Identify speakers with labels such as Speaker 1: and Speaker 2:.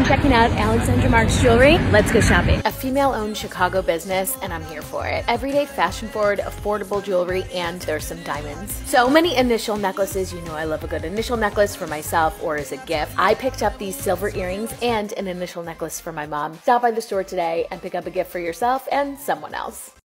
Speaker 1: I'm checking out Alexandra Mark's jewelry. Let's go shopping. A female-owned Chicago business, and I'm here for it. Everyday, fashion-forward, affordable jewelry, and there's some diamonds. So many initial necklaces. You know I love a good initial necklace for myself or as a gift. I picked up these silver earrings and an initial necklace for my mom. Stop by the store today and pick up a gift for yourself and someone else.